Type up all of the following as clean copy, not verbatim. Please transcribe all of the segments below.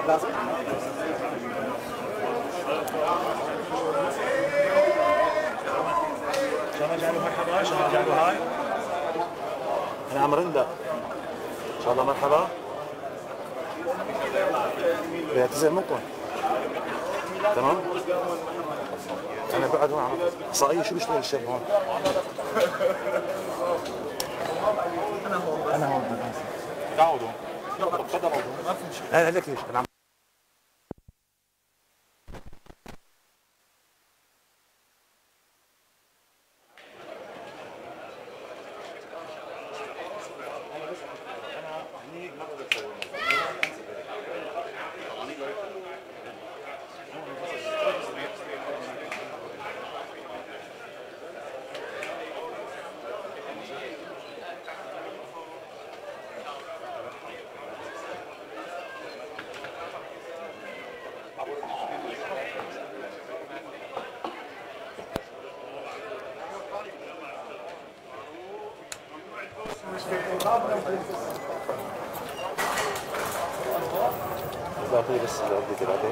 شلون اجعله مرحبا؟ شلون اجعله هاي؟ انا عم رندا. ان شاء الله مرحبا. بيعتذر منكم. تمام؟ انا بقعد هون على احصائيه. شو بيشتغل الشاب هون؟ انا هون تعالوا. تفضلوا. ما في مشكله. لا لك ليش؟ انا بعطيه بس بدي بعدين.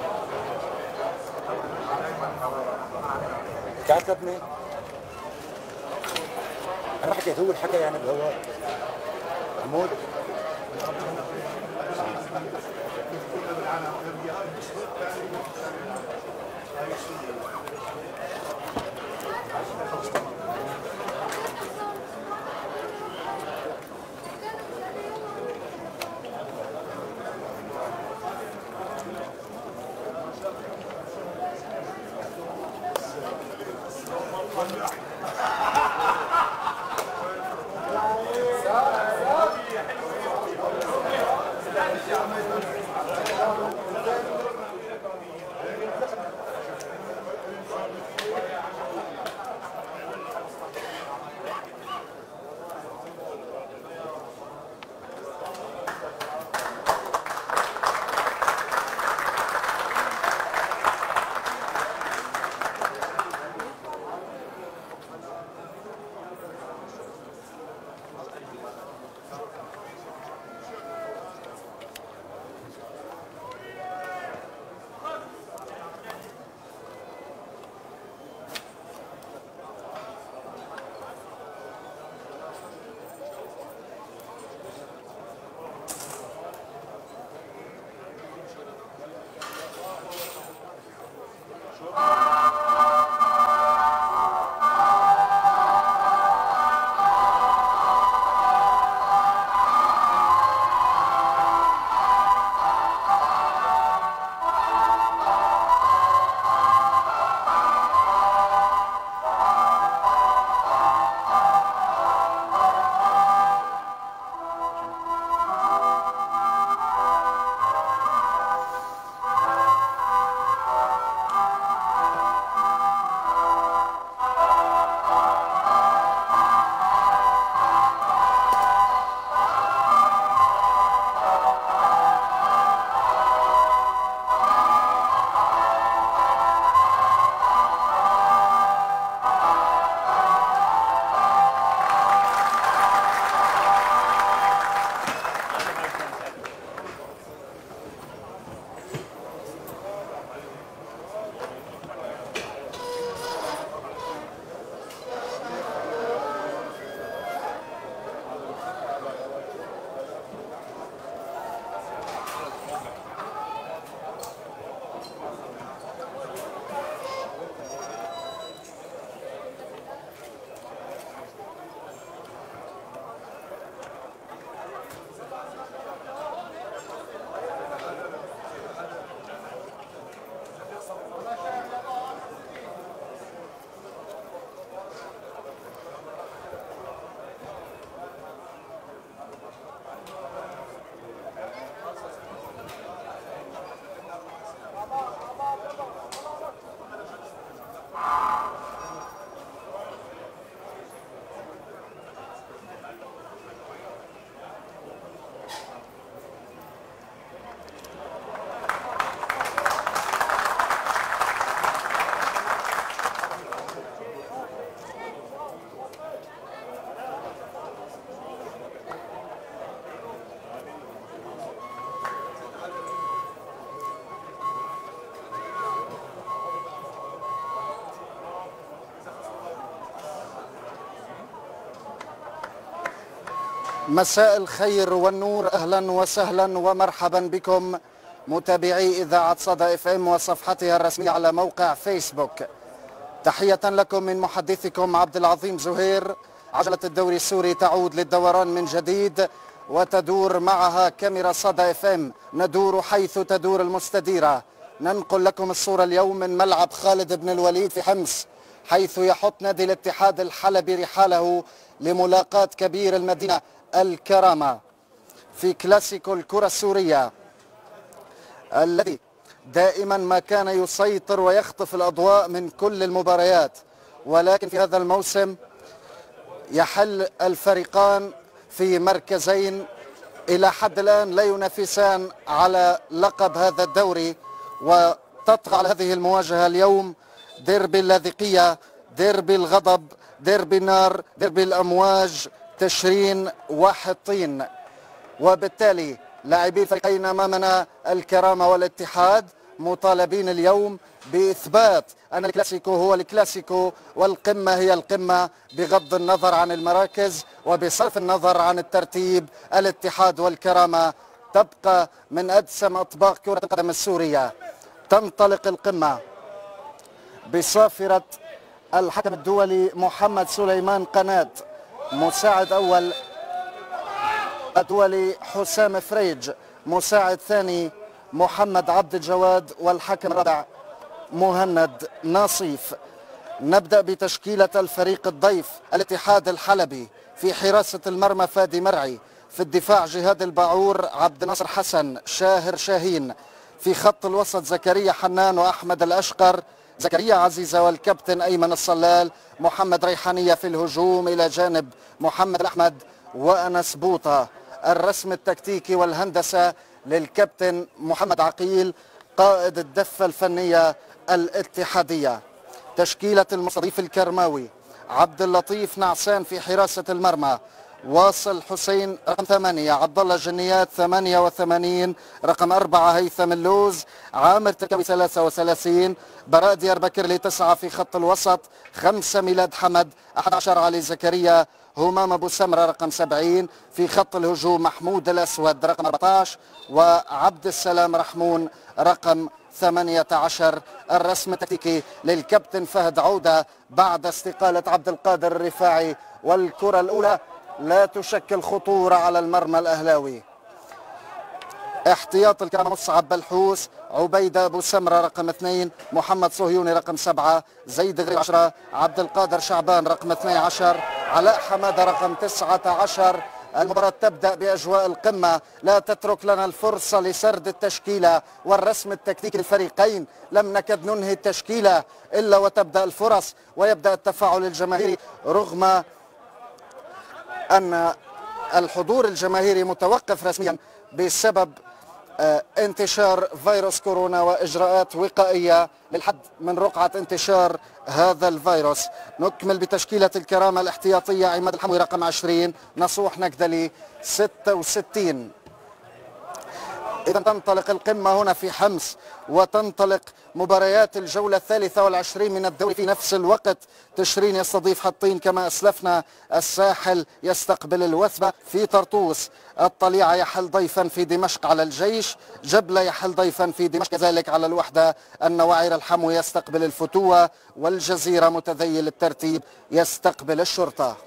كعكبني. انا حكيت هو الحكى يعني بهواء. محمود مساء الخير والنور، أهلا وسهلا ومرحبا بكم متابعي إذاعة صدى اف ام وصفحتها الرسمية على موقع فيسبوك. تحية لكم من محدثكم عبد العظيم زهير. عجلة الدوري السوري تعود للدوران من جديد وتدور معها كاميرا صدى اف ام، ندور حيث تدور المستديرة. ننقل لكم الصورة اليوم من ملعب خالد بن الوليد في حمص، حيث يحط نادي الاتحاد الحلبي رحاله لملاقاة كبير المدينة الكرامة في كلاسيكو الكرة السورية الذي دائما ما كان يسيطر ويخطف الأضواء من كل المباريات، ولكن في هذا الموسم يحل الفريقان في مركزين إلى حد الآن لا ينافسان على لقب هذا الدوري، وتطغى على هذه المواجهة اليوم ديربي اللاذقية، ديربي الغضب، ديربي النار، ديربي الأمواج، تشرين واحد طين. وبالتالي لاعبي الفريقين أمامنا الكرامة والاتحاد مطالبين اليوم بإثبات أن الكلاسيكو هو الكلاسيكو والقمة هي القمة، بغض النظر عن المراكز وبصرف النظر عن الترتيب. الاتحاد والكرامة تبقى من أدسم أطباق كرة القدم السورية. تنطلق القمة بصافرة الحكم الدولي محمد سليمان قناد، مساعد أول الدولي حسام فريج، مساعد ثاني محمد عبد الجواد، والحكم الرابع مهند ناصيف. نبدأ بتشكيلة الفريق الضيف. الاتحاد الحلبي في حراسة المرمى فادي مرعي، في الدفاع جهاد الباعور، عبد الناصر حسن، شاهر شاهين. في خط الوسط زكريا حنان وأحمد الأشقر، زكريا عزيزة والكابتن أيمن الصلال، محمد ريحانية في الهجوم إلى جانب محمد الأحمد وأنس بوطة. الرسم التكتيكي والهندسة للكابتن محمد عقيل، قائد الدفة الفنية الاتحادية. تشكيلة المستضيف الكرماوي: عبد اللطيف نعسان في حراسة المرمى، واصل حسين رقم 8، عبد الله جنيات 88، رقم 4 هيثم اللوز، عامر تركوي 33، براء ديار بكر 9 في خط الوسط، 5 ميلاد حمد، 11 علي زكريا، همام ابو سمره رقم 70. في خط الهجوم محمود الاسود رقم 14 وعبد السلام رحمون رقم 18. الرسم التكتيكي للكابتن فهد عوده بعد استقالة عبد القادر الرفاعي، والكرة الأولى لا تشكل خطورة على المرمى الأهلاوي. احتياط الكرامة: مصعب بلحوس، عبيدة أبو سمرة رقم 2، محمد صهيوني رقم 7، زيد غريب 10، عبد القادر شعبان رقم 12، علاء حمادة رقم 19. المباراة تبدأ بأجواء القمة، لا تترك لنا الفرصة لسرد التشكيلة والرسم التكتيكي للفريقين. لم نكد ننهي التشكيلة إلا وتبدأ الفرص ويبدأ التفاعل الجماهيري، رغم أن الحضور الجماهيري متوقف رسميا بسبب انتشار فيروس كورونا وإجراءات وقائية للحد من رقعة انتشار هذا الفيروس. نكمل بتشكيلة الكرامة الاحتياطية: عماد الحموي رقم 20، نصوح نكدلي 66. إذا تنطلق القمة هنا في حمص، وتنطلق مباريات الجولة 23 من الدوري في نفس الوقت. تشرين يستضيف حطين كما أسلفنا، الساحل يستقبل الوثبة في طرطوس، الطليعة يحل ضيفا في دمشق على الجيش، جبلة يحل ضيفا في دمشق كذلك على الوحدة، النواعر الحموي يستقبل الفتوة، والجزيرة متذيل الترتيب يستقبل الشرطة.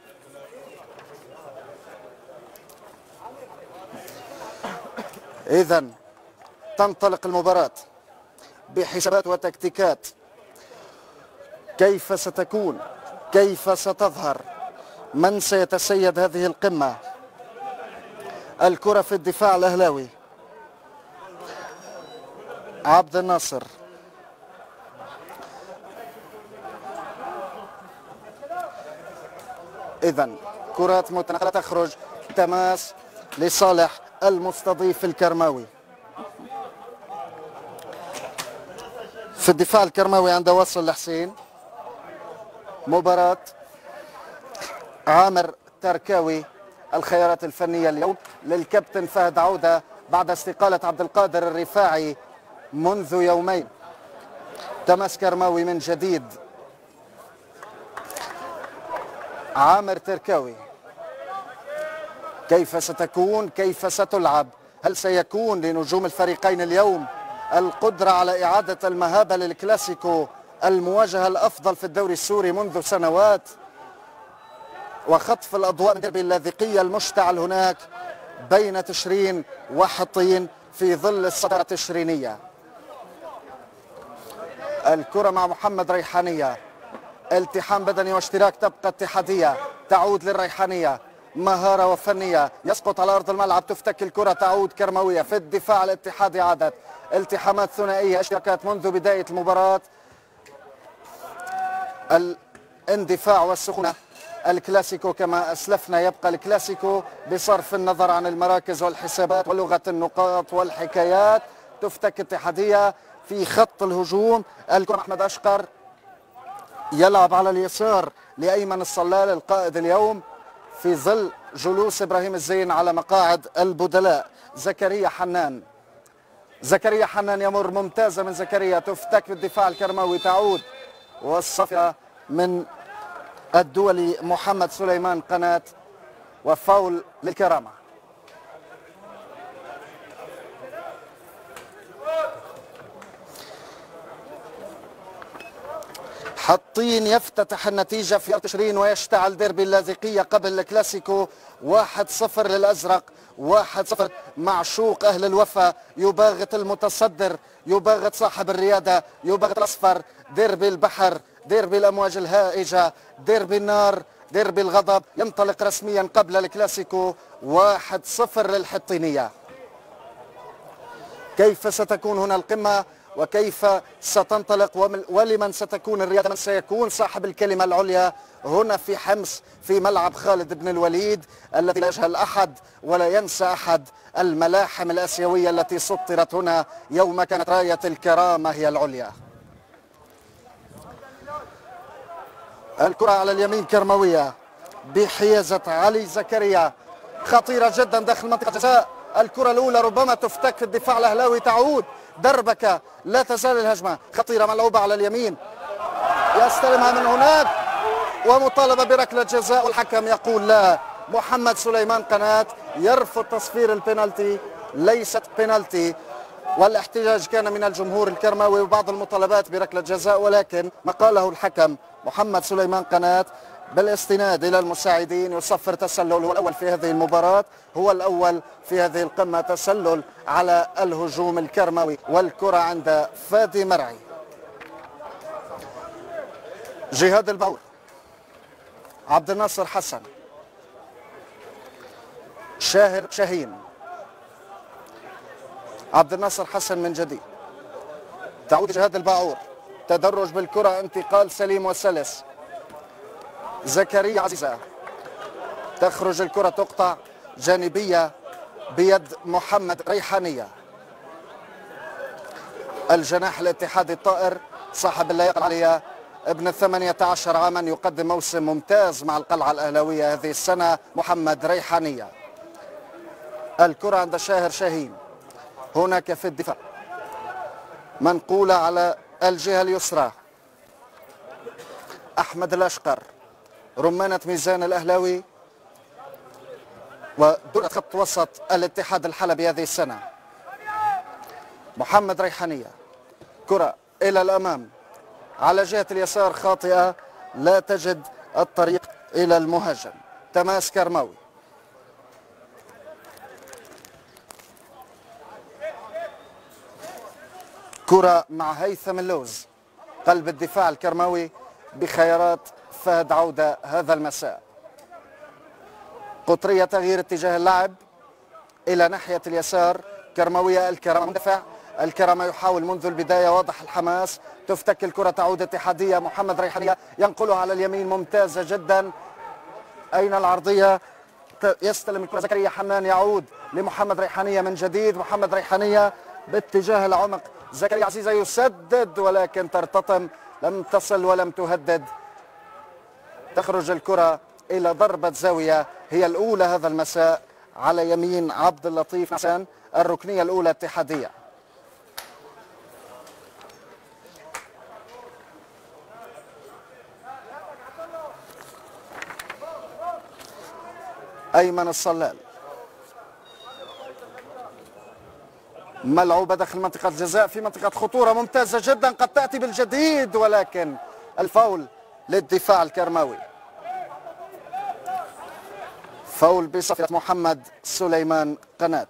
إذن تنطلق المباراة بحسابات وتكتيكات. كيف ستكون؟ كيف ستظهر؟ من سيتسيد هذه القمة؟ الكرة في الدفاع الأهلاوي: عبد الناصر، إذن كرات متنقلة تخرج، تماس لصالح المستضيف الكرماوي. في الدفاع الكرماوي عند وصل الحسين. مباراة عامر تركاوي. الخيارات الفنية اليوم للكابتن فهد عودة بعد استقالة عبد القادر الرفاعي منذ يومين. تماس كرماوي من جديد. عامر تركاوي، كيف ستكون؟ كيف ستلعب؟ هل سيكون لنجوم الفريقين اليوم القدرة على إعادة المهابة للكلاسيكو المواجهة الأفضل في الدوري السوري منذ سنوات، وخطف الأضواء من الديربي اللاذقية المشتعل هناك بين تشرين وحطين في ظل الصدارة التشرينية؟ الكرة مع محمد ريحانية، التحام بدني واشتراك تبقى اتحادية، تعود للريحانية، مهارة وفنية، يسقط على أرض الملعب، تفتك الكرة، تعود كرموية في الدفاع الاتحادي، عادت التحامات ثنائية، اشتراكات منذ بداية المباراة، الاندفاع والسخونة. الكلاسيكو كما أسلفنا يبقى الكلاسيكو بصرف النظر عن المراكز والحسابات ولغة النقاط والحكايات. تفتك اتحادية في خط الهجوم، الكرة أحمد أشقر يلعب على اليسار لأيمن الصلال القائد اليوم في ظل جلوس إبراهيم الزين على مقاعد البدلاء. زكريا حنان، زكريا حنان يمر ممتازة من زكريا، تفتك بالدفاع الكرماوي، تعود والصفقة من الدولي محمد سليمان قناة وفاول للكرامة. حطين يفتتح النتيجة في تشرين ويشتعل ديربي اللاذقية قبل الكلاسيكو. 1-0 للأزرق، 1-0. معشوق أهل الوفا يباغت المتصدر، يباغت صاحب الريادة، يباغت الأصفر. ديربي البحر، ديربي الأمواج الهائجة، ديربي النار، ديربي الغضب، ينطلق رسميا قبل الكلاسيكو. 1-0 للحطينية. كيف ستكون هنا القمة وكيف ستنطلق ولمن ستكون الرياضة؟ من سيكون صاحب الكلمة العليا هنا في حمص في ملعب خالد بن الوليد الذي لا يجهل أحد ولا ينسى أحد الملاحم الآسيوية التي سطرت هنا يوم كانت راية الكرامة هي العليا. الكرة على اليمين كرموية بحيازة علي زكريا، خطيرة جدا داخل منطقة الجزاء. الكرة الأولى ربما تفتك في الدفاع الأهلاوي، تعود دربكة، لا تزال الهجمة خطيرة ملعوبة على اليمين، يستلمها من هناك ومطالبة بركلة جزاء والحكم يقول لا. محمد سليمان قناة يرفض تصفير البنالتي، ليست بنالتي، والاحتجاج كان من الجمهور الكرماوي وبعض المطالبات بركلة جزاء، ولكن ما قاله الحكم محمد سليمان قناة بالاستناد إلى المساعدين يصفر تسلل. هو الأول في هذه المباراة، هو الأول في هذه القمة تسلل على الهجوم الكرموي. والكرة عند فادي مرعي. جهاد البعور، عبد الناصر حسن، شاهر شاهين، عبد الناصر حسن من جديد، تعود جهاد البعور، تدرج بالكرة، انتقال سليم وسلس. زكريا عزيزة، تخرج الكرة، تقطع جانبية بيد محمد ريحانية. الجناح الاتحادي الطائر صاحب اللياقة العالية، ابن 18 عاما، يقدم موسم ممتاز مع القلعة الأهلاوية هذه السنة، محمد ريحانية. الكرة عند شاهر شاهين، هناك في الدفاع، منقولة على الجهة اليسرى. أحمد الأشقر، رمانة ميزان الأهلاوي ودرة خط وسط الاتحاد الحلبي هذه السنة. محمد ريحانية، كرة إلى الأمام على جهة اليسار خاطئة، لا تجد الطريق إلى المهاجم. تماس كرماوي، كرة مع هيثم اللوز، قلب الدفاع الكرماوي بخيارات فهد عودة هذا المساء. قطرية تغيير اتجاه اللعب إلى ناحية اليسار، كرموية الكرامة مدافع، الكرامة يحاول منذ البداية، واضح الحماس، تفتك الكرة، تعود اتحادية. محمد ريحانية ينقلها على اليمين، ممتازة جدا. أين العرضية؟ يستلم الكرة زكريا حنان، يعود لمحمد ريحانية من جديد. محمد ريحانية باتجاه العمق، زكريا عزيزة يسدد ولكن ترتطم، لم تصل ولم تهدد. تخرج الكرة إلى ضربة زاوية هي الأولى هذا المساء على يمين عبد اللطيف حسن، الركنية الأولى اتحادية. أيمن الصلال، ملعوبة داخل منطقة الجزاء في منطقة خطورة ممتازة جدا قد تأتي بالجديد، ولكن الفاول للدفاع الكرماوي. فاول بصفة محمد سليمان قناة.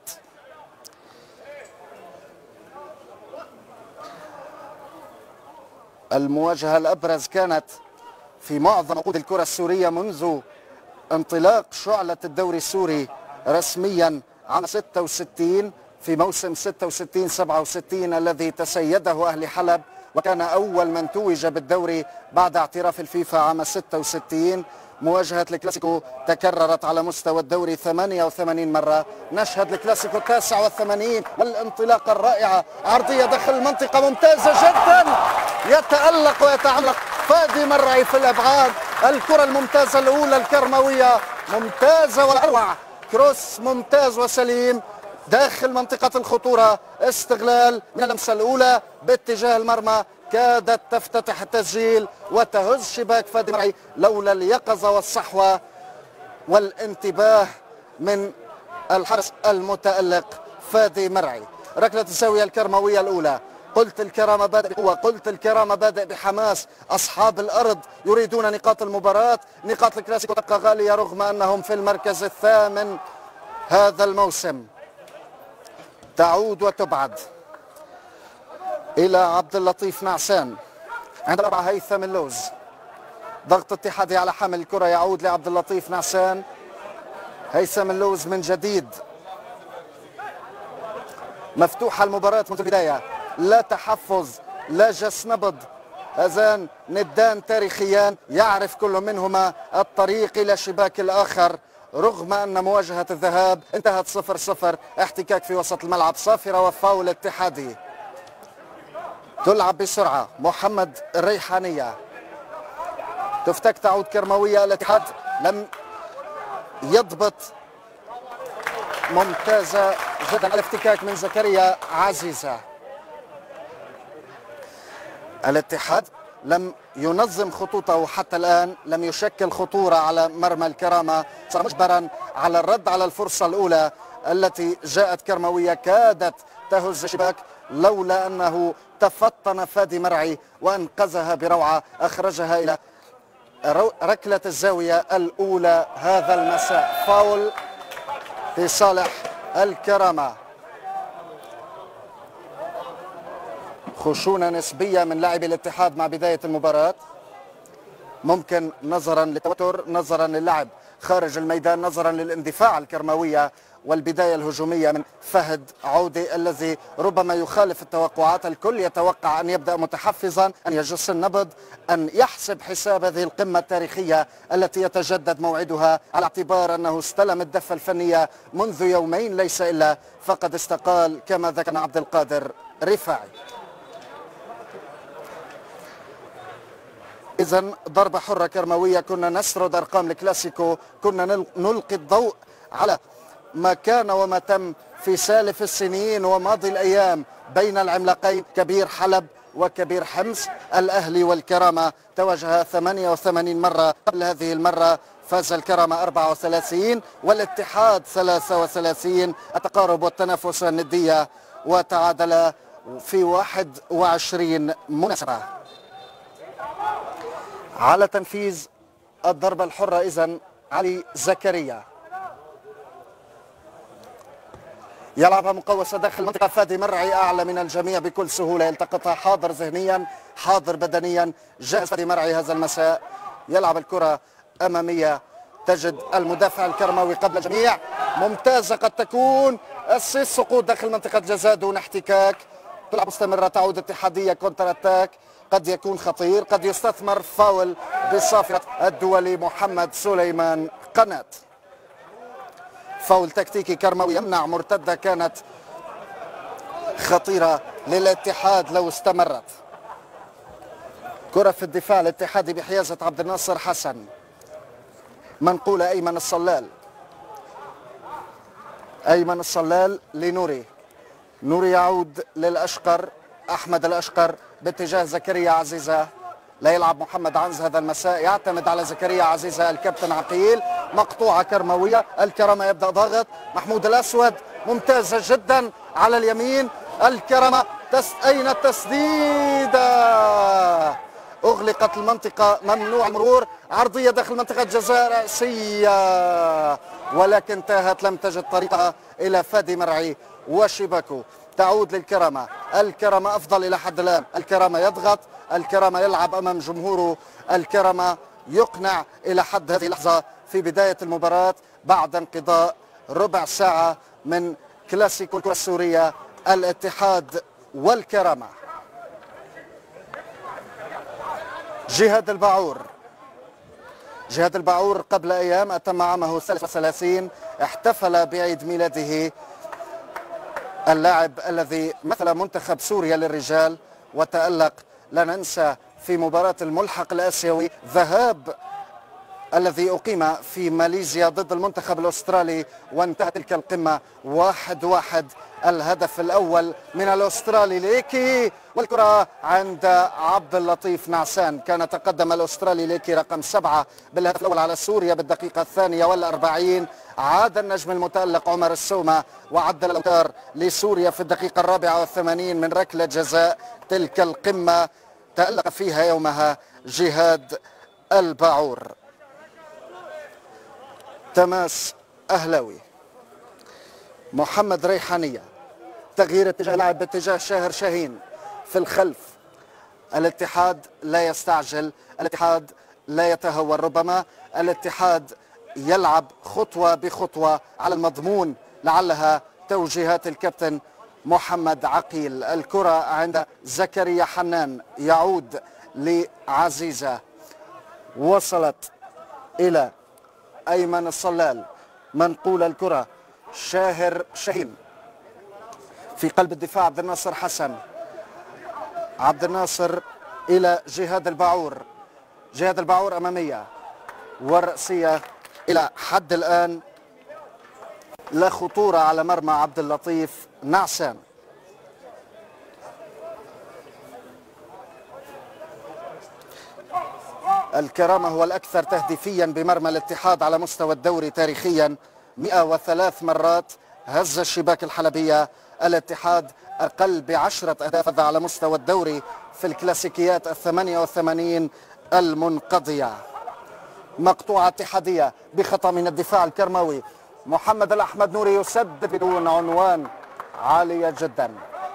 المواجهة الأبرز كانت في معظم عقود الكرة السورية منذ انطلاق شعلة الدوري السوري رسميا عام 66 في موسم 66-67 الذي تسيده أهل حلب، وكان أول من توج بالدوري بعد اعتراف الفيفا عام 66. مواجهة الكلاسيكو تكررت على مستوى الدوري 88 مرة. نشهد الكلاسيكو 89 والانطلاقة الرائعة، عرضية داخل المنطقة ممتازة جدا، يتألق ويتعلق فادي مرعي في الأبعاد. الكرة الممتازة الأولى الكرموية ممتازة والأروع، كروس ممتاز وسليم داخل منطقة الخطورة، استغلال من اللمسة الأولى باتجاه المرمى، كادت تفتتح التسجيل وتهز شباك فادي مرعي لولا اليقظة والصحوة والانتباه من الحارس المتألق فادي مرعي. ركلة الزاوية الكرموية الأولى، قلت الكرامة بادئ بقوة، قلت الكرامة بادئ بحماس، أصحاب الأرض يريدون نقاط المباراة، نقاط الكلاسيكو تبقى غالية رغم أنهم في المركز الثامن هذا الموسم. تعود وتبعد إلى عبد اللطيف نعسان عند الأربعة هيثم اللوز، ضغط اتحادي على حامل الكرة، يعود لعبد اللطيف نعسان. هيثم اللوز من جديد، مفتوحة المباراة منذ البداية، لا تحفظ لا جس نبض، هذان ندان تاريخيان يعرف كل منهما الطريق إلى شباك الآخر، رغم أن مواجهة الذهاب انتهت 0-0. احتكاك في وسط الملعب، صافرة وفاول اتحادي. تلعب بسرعة، محمد الريحانية تفتك، تعود كرموية. الاتحاد لم يضبط، ممتازة جدا الافتكاك من زكريا عزيزة. الاتحاد لم ينظم خطوطه حتى الآن، لم يشكل خطورة على مرمى الكرامة، صار مجبرا على الرد على الفرصة الأولى التي جاءت كرموية، كادت تهز الشباك لولا أنه تفطن فادي مرعي وأنقذها بروعة، أخرجها إلى ركلة الزاوية الأولى هذا المساء. فاول في صالح الكرامة. خشونة نسبية من لاعبي الاتحاد مع بداية المباراة، ممكن نظرا للتوتر، نظرا للعب خارج الميدان، نظرا للاندفاع الكرموية والبداية الهجومية من فهد عودي الذي ربما يخالف التوقعات. الكل يتوقع أن يبدأ متحفظا، أن يجس النبض، أن يحسب حساب هذه القمة التاريخية التي يتجدد موعدها، على اعتبار أنه استلم الدفة الفنية منذ يومين ليس إلا، فقد استقال كما ذكر عبد القادر رفاعي. إذن ضربة حرة كرموية. كنا نسرد أرقام الكلاسيكو، كنا نلقي الضوء على ما كان وما تم في سالف السنين وماضي الأيام بين العملاقين كبير حلب وكبير حمص. الأهلي والكرامة تواجها 88 مرة، قبل هذه المرة فاز الكرامة 34 والاتحاد 33. التقارب والتنافس والندية، وتعادل في 21 مناسبة. على تنفيذ الضربة الحرة إذن علي زكريا، يلعبها مقوسة داخل المنطقة. فادي مرعي أعلى من الجميع بكل سهولة، يلتقطها حاضر ذهنيا حاضر بدنيا. جاهز فادي مرعي هذا المساء، يلعب الكرة أمامية، تجد المدافع الكرماوي قبل الجميع، ممتازة قد تكون السقوط داخل منطقة الجزاء دون احتكاك. تلعب مستمرة، تعود اتحادية كونتر اتاك، قد يكون خطير، قد يستثمر. فاول بصافرة الدولي محمد سليمان قناة. فاول تكتيكي كرموي يمنع مرتدة كانت خطيرة للاتحاد لو استمرت. كرة في الدفاع الاتحادي بحيازة عبد الناصر حسن، منقولة أيمن الصلال، أيمن الصلال لنوري، نوري يعود للأشقر، أحمد الأشقر باتجاه زكريا عزيزة. لا يلعب محمد عنز هذا المساء، يعتمد على زكريا عزيزة الكابتن عقيل. مقطوعة كرموية، الكرامة يبدأ ضاغط، محمود الأسود ممتازة جدا على اليمين، الكرامة أين التسديدة؟ أغلقت المنطقة، ممنوع المرور، عرضية داخل منطقة جزاء رأسية، ولكن تاهت، لم تجد طريقها إلى فادي مرعي وشباكه. تعود للكرامة، الكرامة أفضل إلى حد الآن، الكرامة يضغط، الكرامة يلعب أمام جمهوره، الكرامة يقنع إلى حد هذه اللحظة في بداية المباراة بعد انقضاء ربع ساعة من كلاسيكو الكرة السورية، الاتحاد والكرامة. جهاد الباعور، جهاد الباعور قبل أيام أتم عامه 33، احتفل بعيد ميلاده اللاعب الذي مثل منتخب سوريا للرجال وتألق، لا ننسى في مباراة الملحق الآسيوي ذهاب الذي أقيم في ماليزيا ضد المنتخب الأسترالي، وانتهت تلك القمة 1-1. الهدف الأول من الأسترالي ليكي، والكرة عند عبد اللطيف نعسان. كان تقدم الأسترالي ليكي رقم 7 بالهدف الأول على سوريا بالدقيقة 42. عاد النجم المتألق عمر السومة وعدل الأوتار لسوريا في الدقيقة 84 من ركلة جزاء. تلك القمة تألق فيها يومها جهاد الباعور. تماس أهلاوي، محمد ريحانية، تغيير اتجاه اللاعب باتجاه شاهر شاهين في الخلف. الاتحاد لا يستعجل، الاتحاد لا يتهور، ربما الاتحاد يلعب خطوة بخطوة على المضمون، لعلها توجيهات الكابتن محمد عقيل. الكرة عند زكريا حنان، يعود لعزيزة، وصلت إلى أيمن الصلال، منقول الكرة شاهر شاهين في قلب الدفاع عبد الناصر حسن، عبد الناصر إلى جهاد الباعور، جهاد الباعور أمامية والرأسية إلى حد الآن لا خطورة على مرمى عبد اللطيف نعسان. الكرامة هو الأكثر تهديفيا بمرمى الاتحاد على مستوى الدوري تاريخيا، 103 مرات هز الشباك الحلبية. الاتحاد أقل ب10 أهداف على مستوى الدوري في الكلاسيكيات 88 المنقضية. مقطوعة اتحادية بخطأ من الدفاع الكرماوي، محمد الأحمد نوري يسدد بدون عنوان، عالية جدا.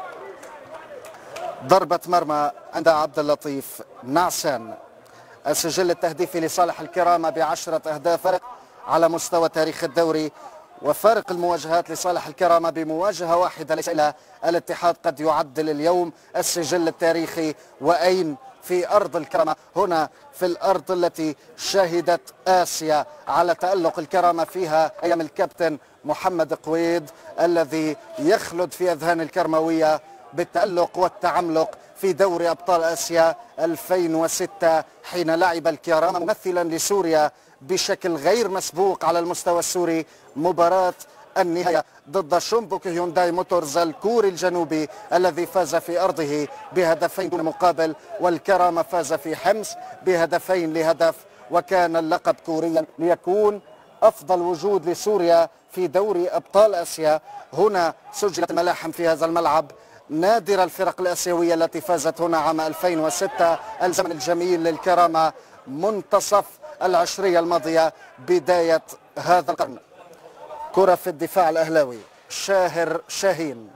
ضربة مرمى عند عبد اللطيف نعسان. السجل التهديفي لصالح الكرامة ب10 أهداف على مستوى تاريخ الدوري، وفارق المواجهات لصالح الكرامة بمواجهة واحدة ليس إلى الاتحاد. قد يعدل اليوم السجل التاريخي، وأين؟ في أرض الكرامة، هنا في الأرض التي شهدت آسيا على تألق الكرامة فيها أيام الكابتن محمد قويد، الذي يخلد في أذهان الكرموية بالتألق والتعملق في دوري أبطال آسيا 2006، حين لعب الكرامة ممثلا لسوريا بشكل غير مسبوق على المستوى السوري مباراة النهاية ضد شومبوك هيونداي موتورز الكوري الجنوبي، الذي فاز في أرضه بهدفين دون مقابل، والكرامة فاز في حمص بهدفين لهدف، وكان اللقب كوريا ليكون أفضل وجود لسوريا في دوري أبطال آسيا. هنا سجلت الملاحم في هذا الملعب، نادر الفرق الآسيوية التي فازت هنا عام 2006. الزمن الجميل للكرامة منتصف العشرية الماضية، بداية هذا القرن. كرة في الدفاع الأهلاوي، شاهر شاهين،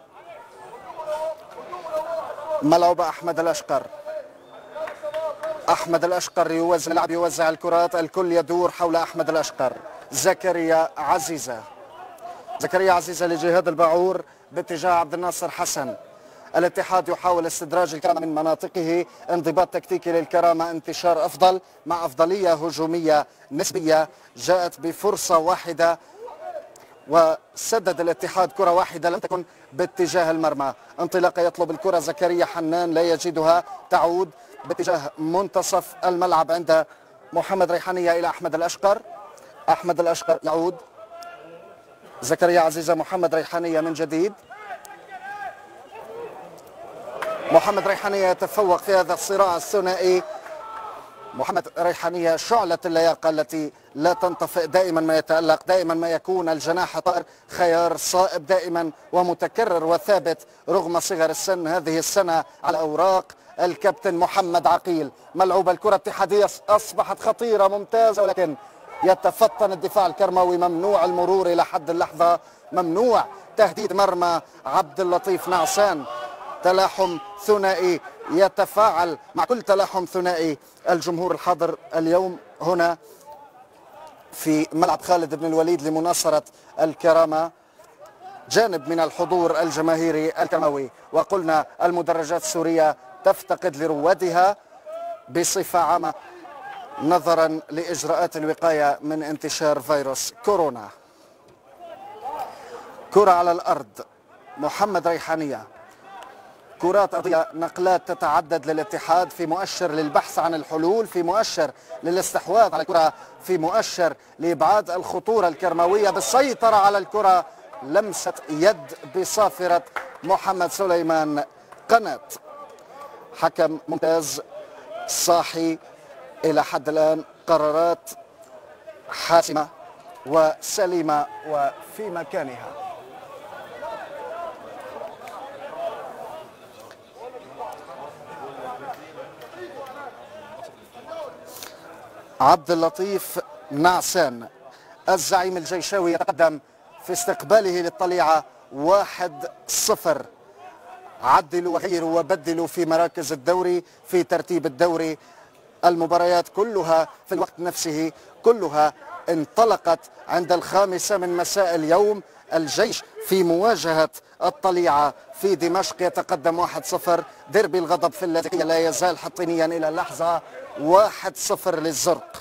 ملعوبة أحمد الأشقر، أحمد الأشقر يوزع اللعب، يوزع الكرات، الكل يدور حول أحمد الأشقر. زكريا عزيزة، زكريا عزيزة لجهاد الباعور باتجاه عبد الناصر حسن. الاتحاد يحاول استدراج الكرامة من مناطقه، انضباط تكتيكي للكرامة، انتشار أفضل مع أفضلية هجومية نسبية، جاءت بفرصة واحدة وسدد الاتحاد كرة واحدة لم تكن باتجاه المرمى. انطلاقة يطلب الكرة زكريا حنان لا يجدها، تعود باتجاه منتصف الملعب عند محمد ريحانية إلى أحمد الأشقر. أحمد الأشقر يعود، زكريا عزيزة، محمد ريحانية من جديد. محمد ريحانية يتفوق في هذا الصراع الثنائي محمد ريحانية شعلة اللياقة التي لا تنطفئ، دائما ما يتألق، دائما ما يكون الجناح الطائر خيار صائب دائما ومتكرر وثابت رغم صغر السن. هذه السنة على أوراق الكابتن محمد عقيل. ملعوبة الكرة اتحادية أصبحت خطيرة ممتازة، ولكن يتفطن الدفاع الكرماوي. ممنوع المرور إلى حد اللحظة، ممنوع تهديد مرمى عبد اللطيف نعسان. تلاحم ثنائي يتفاعل مع كل تلاحم ثنائي الجمهور الحاضر اليوم هنا في ملعب خالد بن الوليد لمناصرة الكرامة، جانب من الحضور الجماهيري الكرماوي. وقلنا المدرجات السورية تفتقد لروادها بصفة عامة نظرا لإجراءات الوقاية من انتشار فيروس كورونا. كرة على الأرض، محمد ريحانية، كرات أرضية، نقلات تتعدد للاتحاد في مؤشر للبحث عن الحلول، في مؤشر للاستحواذ على الكرة، في مؤشر لإبعاد الخطورة الكرماوية بالسيطرة على الكرة. لمسة يد بصافرة محمد سليمان قناة. حكم ممتاز صاحي إلى حد الآن، قرارات حاسمة وسليمة وفي مكانها. عبد اللطيف نعسان الزعيم الجيشاوي يتقدم في استقباله للطليعة 1-0. عدلوا وغيروا وبدلوا في مراكز الدوري، في ترتيب الدوري. المباريات كلها في الوقت نفسه كلها انطلقت عند 5 من مساء اليوم. الجيش في مواجهة الطليعة في دمشق يتقدم 1-0. ديربي الغضب في اللاذقية لا يزال حطينيا إلى اللحظة، 1-0 للزرق.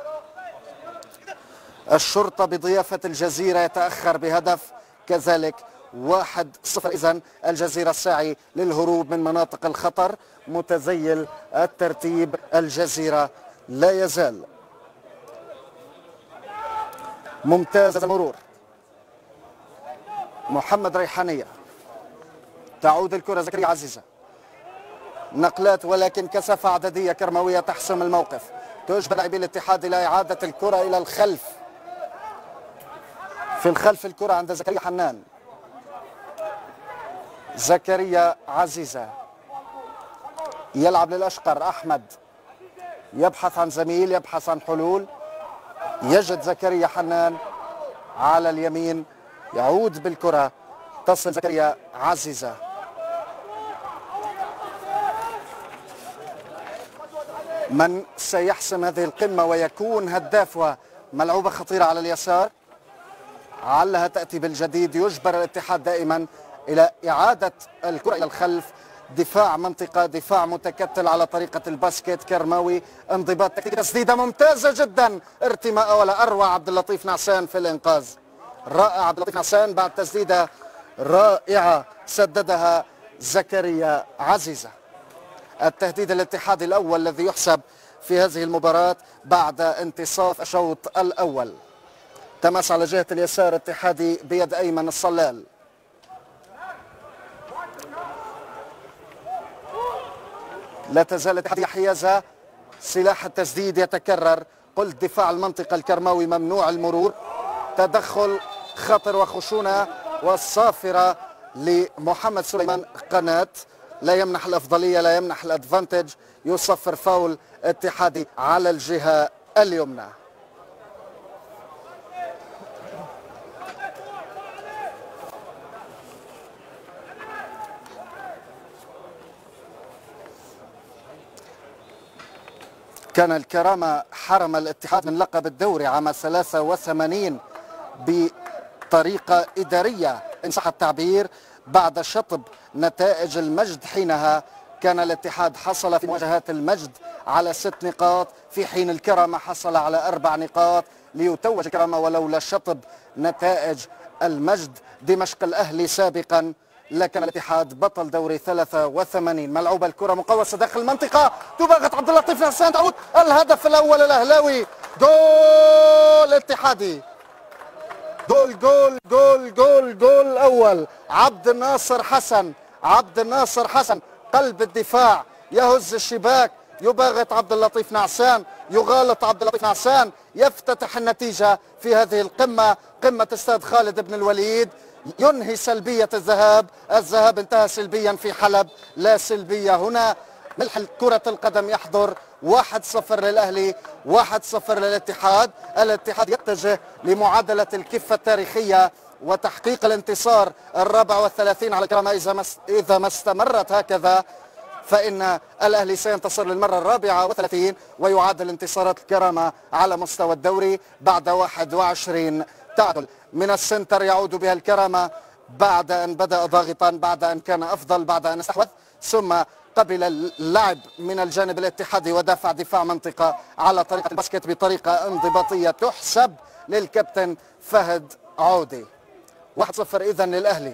الشرطة بضيافة الجزيرة يتأخر بهدف كذلك، 1-0. إذن الجزيرة الساعي للهروب من مناطق الخطر، متزيل الترتيب. الجزيرة لا يزال ممتاز المرور. محمد ريحانية، تعود الكرة زكريا عزيزة، نقلات ولكن كثافة عددية كرماوية تحسم الموقف. تجبر لاعبي الاتحاد إلى إعادة الكرة إلى الخلف. في الخلف الكرة عند زكريا حنان. زكريا عزيزة يلعب للأشقر. أحمد يبحث عن زميل، يبحث عن حلول، يجد زكريا حنان على اليمين، يعود بالكرة، تصل زكريا عزيزة. من سيحسم هذه القمة ويكون هدافها؟ ملعوبة خطيرة على اليسار، علها تأتي بالجديد. يجبر الاتحاد دائما إلى إعادة الكرة إلى الخلف. دفاع منطقة، دفاع متكتل على طريقة الباسكت كرماوي. انضباط تكتيكي، تسديدة ممتازة جدا، ارتماء ولا أروع. عبد اللطيف نعسان في الإنقاذ، رائع عبد اللطيف نعسان بعد تسديدة رائعة سددها زكريا عزيزة. التهديد الاتحادي الأول الذي يحسب في هذه المباراة بعد انتصاف الشوط الأول. تماس على جهة اليسار اتحادي بيد أيمن الصلال. لا تزال الاتحادية حيازة، سلاح التسديد يتكرر. قلت دفاع المنطقة الكرماوي ممنوع المرور. تدخل خطر وخشونة والصافرة لمحمد سليمان قناة، لا يمنح الأفضلية، لا يمنح الأدفانتج. يصفر فاول اتحادي على الجهة اليمنى. كان الكرامة حرم الاتحاد من لقب الدوري عام 83 بطريقة إدارية إن صح التعبير، بعد شطب نتائج المجد. حينها كان الاتحاد حصل في مواجهات المجد على 6 نقاط، في حين الكرامة حصل على 4 نقاط. ليتوج الكرامة ولولا شطب نتائج المجد. دمشق الأهلي سابقا، لكن الاتحاد بطل دوري 83. ملعوبة الكرة مقوسة داخل المنطقة، تباغت عبد اللطيف نعسان، تعود الهدف الأول الأهلاوي. جول اتحادي، جول جول جول جول جول أول. عبد الناصر حسن، عبد الناصر حسن قلب الدفاع، يهز الشباك يباغت عبد اللطيف نعسان، يغالط عبد اللطيف نعسان، يفتتح النتيجة في هذه القمة، قمة استاد خالد بن الوليد. ينهي سلبية الذهاب انتهى سلبيا في حلب، لا سلبية هنا. ملح كرة القدم يحضر 1-0 للأهلي، 1-0 للاتحاد. الاتحاد يتجه لمعادلة الكفة التاريخية وتحقيق الانتصار 34 على الكرامة. إذا ما استمرت هكذا فإن الأهلي سينتصر للمرة 34 ويعادل انتصارات الكرامة على مستوى الدوري بعد 21 تعادل. من السنتر يعود بها الكرامة بعد أن بدأ ضاغطا، بعد أن كان أفضل، بعد أن استحوذ، ثم قبل اللعب من الجانب الاتحادي ودافع دفاع منطقة على طريقة الباسكت بطريقة انضباطية تحسب للكابتن فهد عودي. 1-0 إذن للأهلي،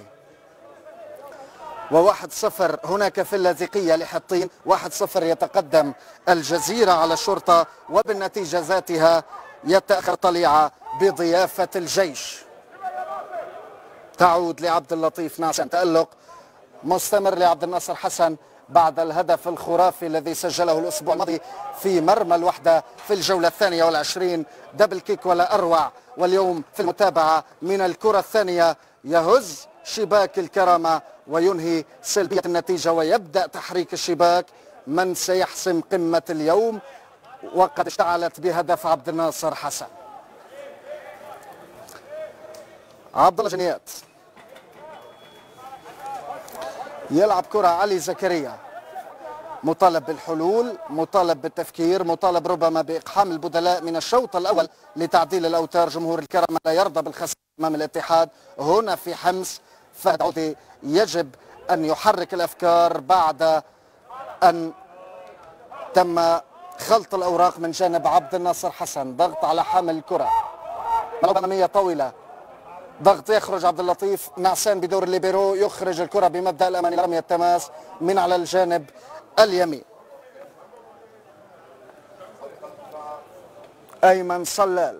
و1-0 هناك في اللاذقية لحطين. 1-0 يتقدم الجزيرة على الشرطة، وبالنتيجة ذاتها يتأخر طليعة بضيافة الجيش. تعود لعبد اللطيف ناصر، تألق مستمر لعبد الناصر حسن بعد الهدف الخرافي الذي سجله الأسبوع الماضي في مرمى الوحدة في الجولة 22، دبل كيك ولا أروع. واليوم في المتابعة من الكرة الثانية يهز شباك الكرامة وينهي سلبية النتيجة ويبدأ تحريك الشباك. من سيحسم قمة اليوم؟ وقد اشتعلت بهدف عبد الناصر حسن. عبد الله جنيات يلعب كرة علي زكريا، مطالب بالحلول، مطالب بالتفكير، مطالب ربما بإقحام البدلاء من الشوط الأول لتعديل الأوتار. جمهور الكرامة لا يرضى بالخسارة أمام الاتحاد هنا في حمص. فهد عودي يجب أن يحرك الأفكار بعد أن تم خلط الأوراق من جانب عبد الناصر حسن. ضغط على حامل الكرة، ملعوبة أمامية طويلة، ضغط، يخرج عبد اللطيف نعسان بدور الليبرو، يخرج الكرة بمبدأ الأمان لرمي التماس من على الجانب اليمين. أيمن صلال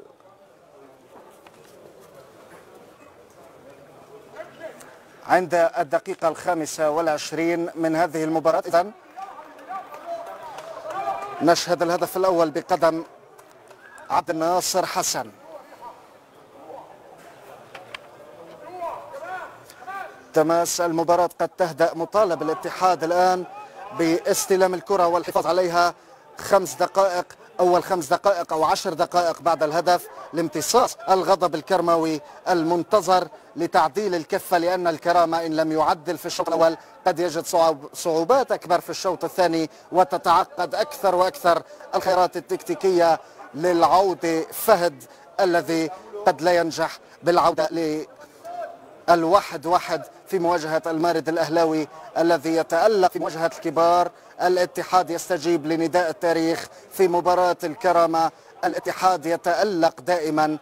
عند الدقيقة 25 من هذه المباراة. إذن نشهد الهدف الأول بقدم عبد الناصر حسن. تماس المباراة قد تهدأ. مطالب الاتحاد الآن باستلام الكرة والحفاظ عليها 5 دقائق، أول 5 دقائق أو 10 دقائق بعد الهدف، لامتصاص الغضب الكرماوي المنتظر لتعديل الكفة، لأن الكرامة إن لم يعدل في الشوط الأول قد يجد صعوبات أكبر في الشوط الثاني وتتعقد أكثر وأكثر الخيارات التكتيكية للعودة. فهد الذي قد لا ينجح بالعودة ل1-1 في مواجهة المارد الأهلاوي الذي يتألق في مواجهة الكبار. الاتحاد يستجيب لنداء التاريخ في مباراة الكرامة. الاتحاد يتألق دائما،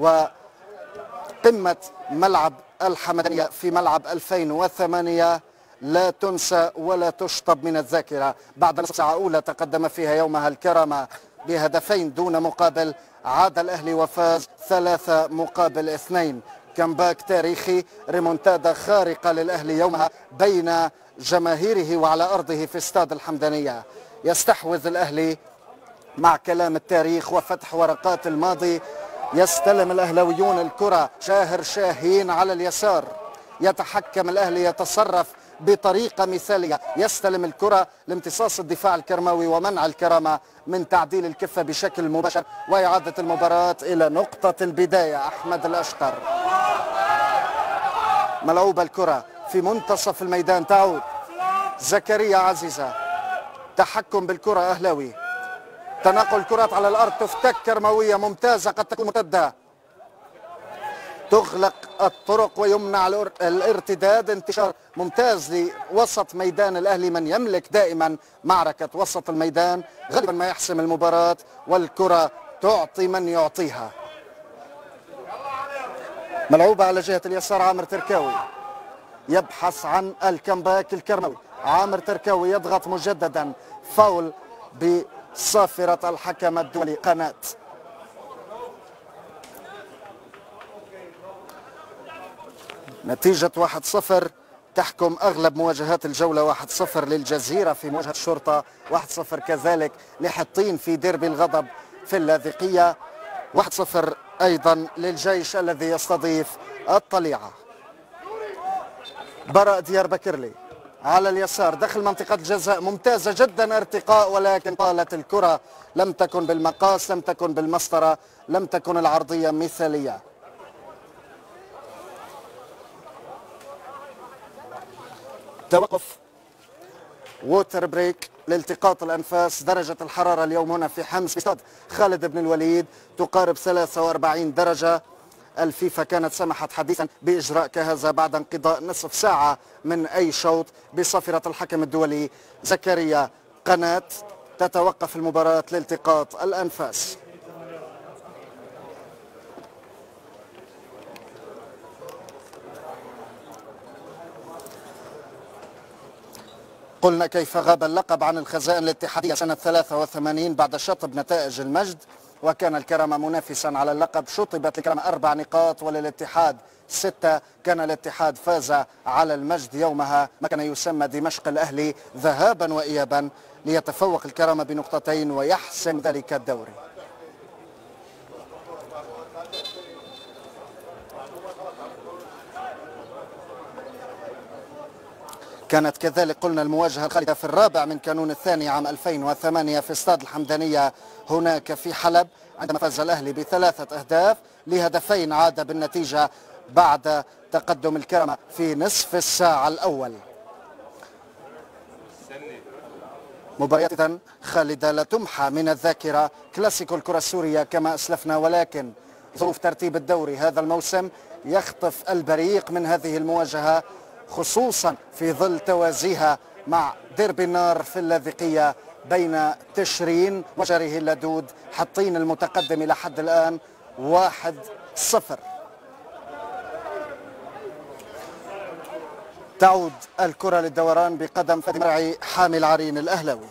وقمة ملعب الحمدانية في ملعب 2008 لا تنسى ولا تشطب من الذاكرة. بعد نصف ساعة أولى تقدم فيها يومها الكرامة بهدفين دون مقابل، عاد الأهلي وفاز 3-2. كمباك تاريخي، ريمونتادا خارقة للأهلي يومها بين جماهيره وعلى أرضه في استاد الحمدانية. يستحوذ الأهلي مع كلام التاريخ وفتح ورقات الماضي. يستلم الأهلاويون الكرة، شاهر شاهين على اليسار، يتحكم الأهلي، يتصرف بطريقة مثالية، يستلم الكرة لامتصاص الدفاع الكرماوي ومنع الكرامة من تعديل الكفة بشكل مباشر وإعادة المباراة إلى نقطة البداية. أحمد الأشقر، ملعوبة الكرة في منتصف الميدان، تعود زكريا عزيزة، تحكم بالكرة أهلاوي، تنقل الكرات على الأرض، تفتك كرموية ممتازة قد تكون مرتدة، تغلق الطرق ويمنع الارتداد. انتشار ممتاز لوسط ميدان الأهلي، من يملك دائما معركة وسط الميدان غالبا ما يحسم المباراة، والكرة تعطي من يعطيها. ملعوبة على جهة اليسار، عامر تركاوي يبحث عن الكمباك الكرموي. عامر تركاوي يضغط مجددا، فاول بصافرة الحكم الدولي قناة. نتيجة 1-0 تحكم أغلب مواجهات الجولة. 1-0 للجزيرة في مواجهة الشرطة، 1-0 كذلك لحطين في ديربي الغضب في اللاذقية، 1-0 أيضا للجيش الذي يستضيف الطليعة. براء ديار بكرلي على اليسار داخل منطقة الجزاء، ممتازة جدا ارتقاء، ولكن طالت الكرة، لم تكن بالمقاس، لم تكن بالمسطرة، لم تكن العرضية مثالية. توقف ووتر بريك لالتقاط الأنفاس. درجة الحرارة اليوم هنا في حمص باستاد خالد بن الوليد تقارب 43 درجة. الفيفا كانت سمحت حديثا بإجراء كهذا بعد انقضاء نصف ساعة من أي شوط بصفرة الحكم الدولي زكريا قناة. تتوقف المباراة لالتقاط الأنفاس. قلنا كيف غاب اللقب عن الخزائن الاتحادية سنة 83 بعد شطب نتائج المجد، وكان الكرامة منافسا على اللقب. شطبت الكرامة 4 نقاط وللاتحاد 6. كان الاتحاد فاز على المجد يومها، ما كان يسمى دمشق الأهلي، ذهابا وإيابا، ليتفوق الكرامة بنقطتين ويحسم ذلك الدوري. كانت كذلك قلنا المواجهة الخالدة في الرابع من كانون الثاني عام 2008 في استاد الحمدانية هناك في حلب، عندما فاز الأهلي ب3 أهداف ل2 عاد بالنتيجة بعد تقدم الكرامة في نصف الساعة الأول. مباريات خالدة لا تمحى من الذاكرة. كلاسيكو الكرة السورية كما أسلفنا، ولكن ظروف ترتيب الدوري هذا الموسم يخطف البريق من هذه المواجهة، خصوصا في ظل توازيها مع ديربي النار في اللاذقية بين تشرين وجره اللدود. حطين المتقدم إلى حد الآن 1-0. تعود الكرة للدوران بقدم فادي مرعي حامي العرين الأهلاوي.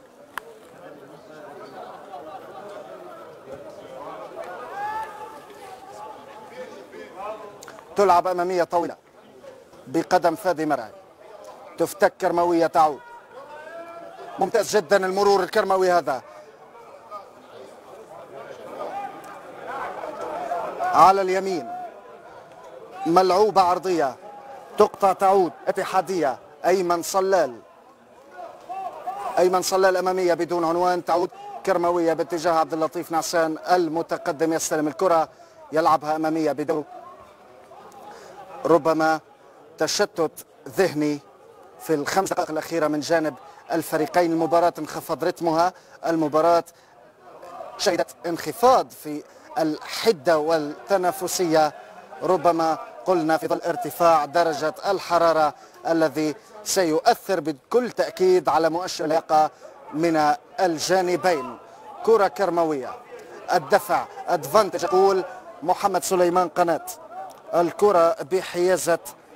تلعب أمامية طويلة بقدم فادي مرعي، تفتك كرموية، تعود. ممتاز جدا المرور الكرموي هذا على اليمين، ملعوبة عرضية تقطع، تعود اتحادية. أيمن صلال، أيمن صلال أمامية بدون عنوان، تعود كرموية باتجاه عبد اللطيف نعسان المتقدم، يستلم الكرة يلعبها أمامية بدون ربما تشتت ذهني في ال5 دقائق الأخيرة من جانب الفريقين. المباراة انخفض رتمها، المباراة شهدت انخفاض في الحدة والتنافسية، ربما قلنا في ظل ارتفاع درجة الحرارة الذي سيؤثر بكل تأكيد على مؤشر اللياقة من الجانبين. كرة كرموية، الدفع ادفانتج، يقول محمد سليمان قناة. الكرة بحيازة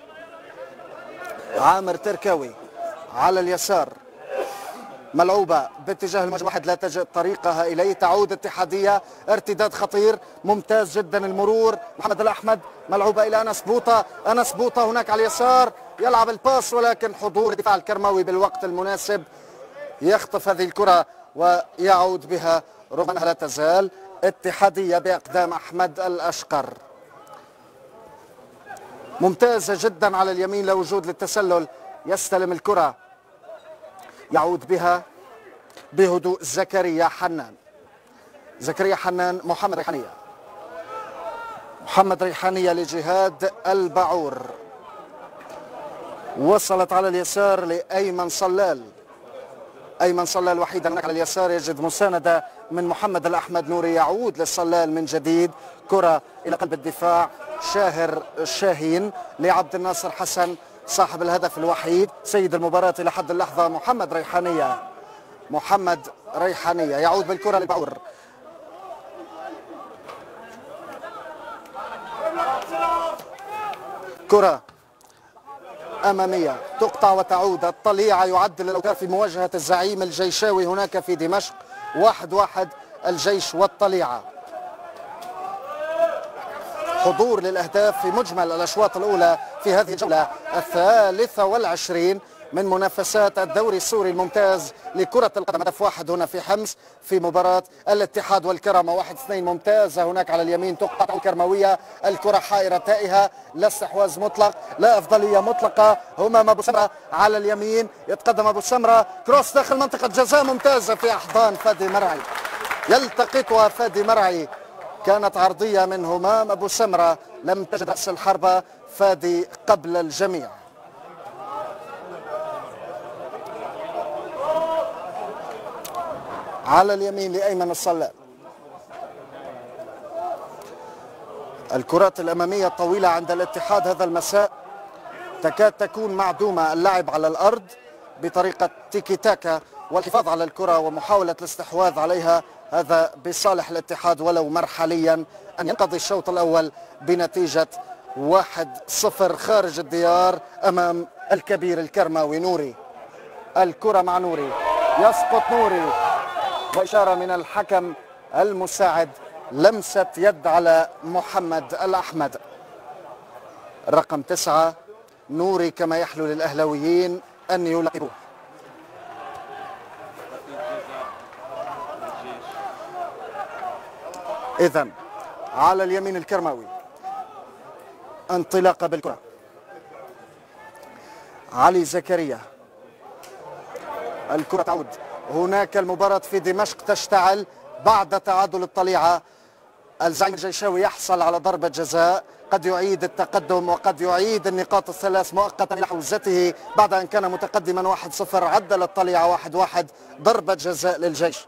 عامر تركاوي على اليسار، ملعوبة باتجاه المهاجم، واحد لا تجد طريقها إليه. تعود اتحادية، ارتداد خطير، ممتاز جدا المرور. محمد الأحمد، ملعوبة إلى أنس بوطة، أنس بوطة هناك على اليسار، يلعب الباس ولكن حضور دفاع الكرماوي بالوقت المناسب، يخطف هذه الكرة ويعود بها. ربما لا تزال اتحادية بأقدام أحمد الأشقر. ممتازة جدا على اليمين، لا وجود للتسلل، يستلم الكرة يعود بها بهدوء زكريا حنان. زكريا حنان، محمد ريحانية، محمد ريحانية لجهاد البعور، وصلت على اليسار لأيمن صلال. أيمن صلال وحيدا هناك على اليسار، يجد مساندة من محمد الأحمد نوري، يعود للصلال من جديد. كرة إلى قلب الدفاع، شاهر الشاهين لعبد الناصر حسن صاحب الهدف الوحيد. سيد المباراة إلى حد اللحظة محمد ريحانية، محمد ريحانية يعود بالكرة للبعور. كرة أمامية تقطع وتعود. الطليعة يعدل الأوتار في مواجهة الزعيم الجيشاوي هناك في دمشق. 1-1 الجيش والطليعة. حضور للأهداف في مجمل الأشواط الأولى في هذه الجولة 23 من منافسات الدوري السوري الممتاز لكرة القدم. هدف واحد هنا في حمص في مباراة الاتحاد والكرامة، 1-2 ممتازة هناك على اليمين، تقطع الكرموية، الكرة حائرة تائهة، لا استحواذ مطلق، لا أفضلية مطلقة. همام أبو سمرة على اليمين، يتقدم أبو سمرة، كروس داخل منطقة جزاء ممتازة في أحضان فادي مرعي، يلتقطها فادي مرعي، كانت عرضية من همام أبو سمرة، لم تجد رأس الحربة فادي قبل الجميع. على اليمين لأيمن الصلاب، الكرات الأمامية الطويلة عند الاتحاد هذا المساء تكاد تكون معدومة، اللعب على الأرض بطريقة تيكي تاكا والحفاظ على الكرة ومحاولة الاستحواذ عليها، هذا بصالح الاتحاد ولو مرحليا. أن ينقضي الشوط الأول بنتيجة 1-0 خارج الديار أمام الكبير الكرماوي. نوري، الكرة مع نوري، يسقط نوري وإشارة من الحكم المساعد، لمسة يد على محمد الأحمد. الرقم 9 نوري كما يحلو للأهلاويين أن يلقبوه. إذن على اليمين الكرماوي، انطلاقة بالكرة، علي زكريا، الكرة تعود. هناك المباراة في دمشق تشتعل بعد تعادل الطليعة، الزعيم الجيشاوي يحصل على ضربة جزاء، قد يعيد التقدم وقد يعيد النقاط الثلاث مؤقتا إلى حوزته بعد أن كان متقدما 1-0. عدل الطليعة 1-1، ضربة جزاء للجيش.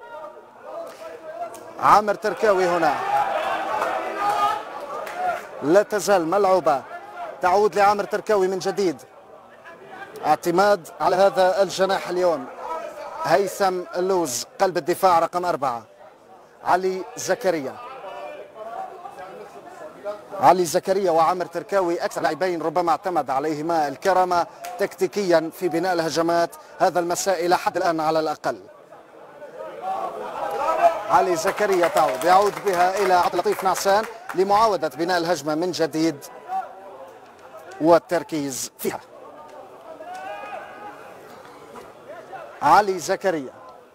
عامر تركاوي هنا، لا تزال ملعوبة، تعود لعامر تركاوي من جديد، اعتماد على هذا الجناح اليوم. هيثم اللوز قلب الدفاع رقم 4، علي زكريا. علي زكريا وعامر تركاوي أكثر لاعبين ربما اعتمد عليهما الكرامة تكتيكيا في بناء الهجمات هذا المساء إلى حد الآن على الأقل. علي زكريا تعود، يعود بها إلى عبد اللطيف نعسان لمعاودة بناء الهجمة من جديد والتركيز فيها. علي زكريا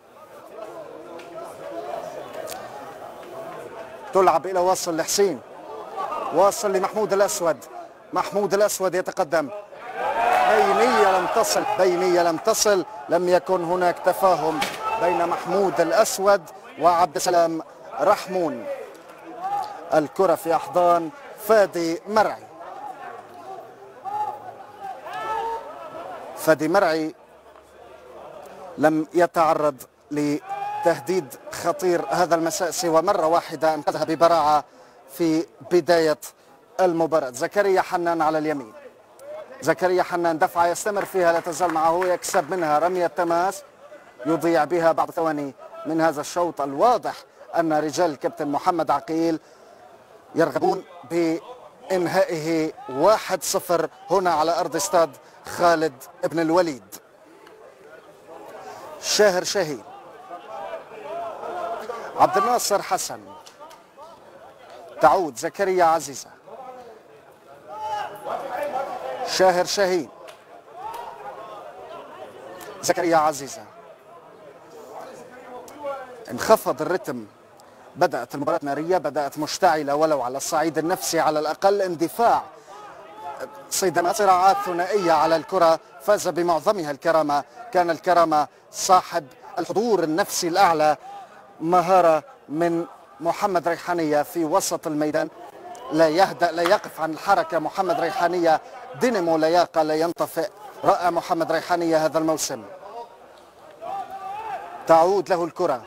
تلعب إلى وصل لحسين، واصل لمحمود الأسود، محمود الأسود يتقدم، بينية لم تصل، بينية لم تصل، لم يكن هناك تفاهم بين محمود الأسود وعبد السلام رحمون. الكرة في أحضان فادي مرعي. فادي مرعي لم يتعرض لتهديد خطير هذا المساء سوى مرة واحدة انقذها ببراعة في بداية المباراة. زكريا حنان على اليمين، زكريا حنان دفعة يستمر فيها، لا تزال معه، يكسب منها رمية تماس يضيع بها بعض ثواني من هذا الشوط. الواضح أن رجال الكابتن محمد عقيل يرغبون بإنهائه 1-0 هنا على أرض استاد خالد بن الوليد. شاهر شاهين، عبد الناصر حسن، تعود زكريا عزيزة، شاهر شاهين، زكريا عزيزة. انخفض الرتم، بدأت المباراة نارية، بدأت مشتعلة ولو على الصعيد النفسي على الأقل، اندفاع، صيدمة، صراعات ثنائية على الكرة، فاز بمعظمها الكرامة، كان الكرامة صاحب الحضور النفسي الأعلى، مهارة من محمد ريحانية في وسط الميدان، لا يهدأ، لا يقف عن الحركة. محمد ريحانية دينامو، لياقة لا ينطفئ، رائع محمد ريحانية هذا الموسم. تعود له الكرة،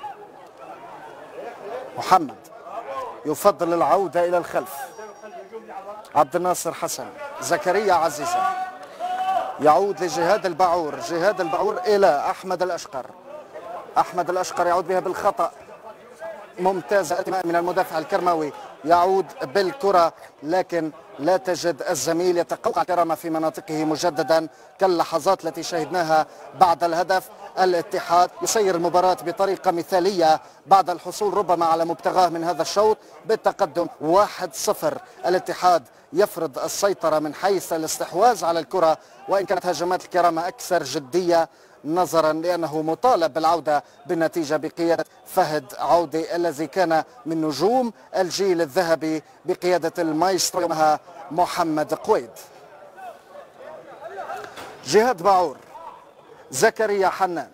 محمد يفضل العودة إلى الخلف، عبد الناصر حسن، زكريا عزيزة، يعود لجهاد البعور، جهاد البعور إلى أحمد الأشقر، أحمد الأشقر يعود بها بالخطأ، ممتازة من المدافع الكرماوي، يعود بالكرة لكن لا تجد الزميل، يتقوقع الكرامة في مناطقه مجددا كاللحظات التي شاهدناها بعد الهدف. الاتحاد يسير المباراة بطريقة مثالية بعد الحصول ربما على مبتغاه من هذا الشوط بالتقدم 1-0. الاتحاد يفرض السيطرة من حيث الاستحواذ على الكرة، وإن كانت هجمات الكرامة أكثر جدية نظرا لأنه مطالب بالعودة بالنتيجة بقيادة فهد عودي الذي كان من نجوم الجيل الذهبي بقيادة المايسترو يومها محمد قويد. جهاد باعور، زكريا حنان،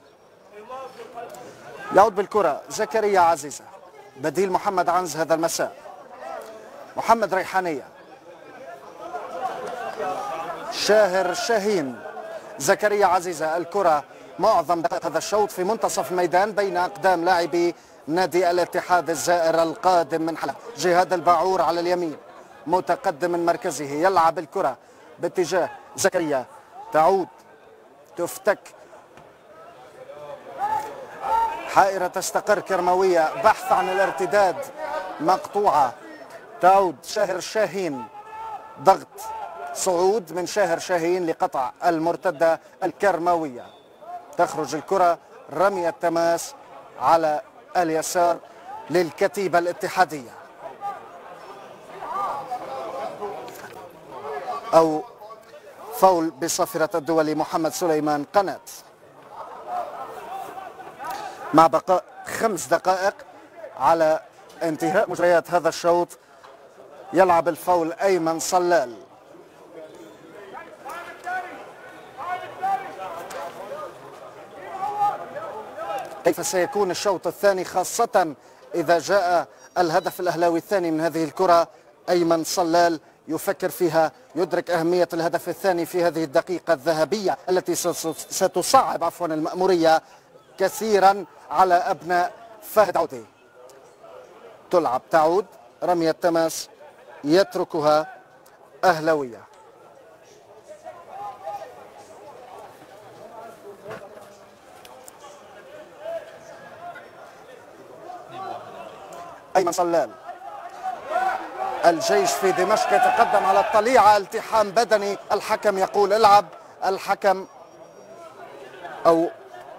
يعود بالكرة زكريا عزيزة بديل محمد عنز هذا المساء، محمد ريحانية، شاهر شاهين، زكريا عزيزة. الكرة معظم دقائق هذا الشوط في منتصف الميدان بين أقدام لاعبي نادي الاتحاد الزائر القادم من حلب. جهاد الباعور على اليمين متقدم من مركزه، يلعب الكرة باتجاه زكريا، تعود تفتك، حائرة تستقر كرموية، بحث عن الارتداد، مقطوعة، تعود شاهر شاهين، ضغط صعود من شاهر شاهين لقطع المرتدة الكرموية، تخرج الكرة رمي التماس على اليسار للكتيبة الاتحادية، أو فاول بصافرة الدولي محمد سليمان قناة. مع بقاء 5 دقائق على انتهاء مجريات هذا الشوط يلعب الفاول أيمن صلال. كيف سيكون الشوط الثاني خاصة إذا جاء الهدف الأهلاوي الثاني من هذه الكرة؟ أيمن صلال يفكر فيها، يدرك أهمية الهدف الثاني في هذه الدقيقة الذهبية التي ستصعب المأمورية كثيرا على أبناء فهد عودي. تلعب، تعود رمية التماس يتركها أهلاوية. أيمن صلال، الجيش في دمشق يتقدم على الطليعة، التحام بدني، الحكم يقول العب، الحكم أو